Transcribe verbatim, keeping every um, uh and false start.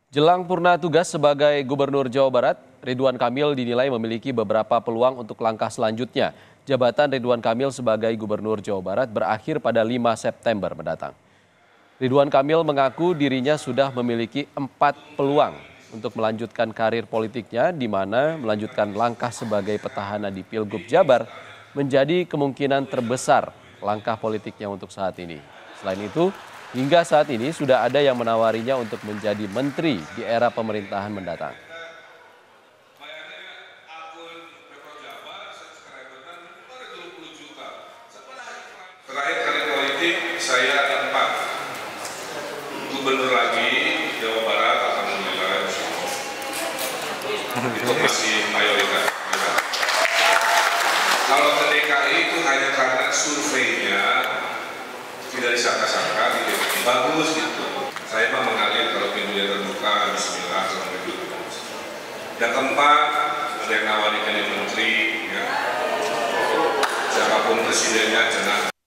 Jelang purna tugas sebagai Gubernur Jawa Barat, Ridwan Kamil dinilai memiliki beberapa peluang untuk langkah selanjutnya. Jabatan Ridwan Kamil sebagai Gubernur Jawa Barat berakhir pada lima September mendatang. Ridwan Kamil mengaku dirinya sudah memiliki empat peluang untuk melanjutkan karir politiknya, di mana melanjutkan langkah sebagai petahana di Pilgub Jabar menjadi kemungkinan terbesar langkah politiknya untuk saat ini. Selain itu, hingga saat ini sudah ada yang menawarinya untuk menjadi menteri di era pemerintahan mendatang. Terakhir kali politik saya empat gubernur lagi Jawa Barat, alhamdulillah itu masih mayoritas. Kalau ke D K I itu hanya karena surveinya tidak disangka-sangka gitu, bagus gitu. Saya mah mengalir kalau pintunya terbuka, Bismillah. Yang keempat, ada yang nawari jadi menteri, ya. Siapapun presidennya, jenah.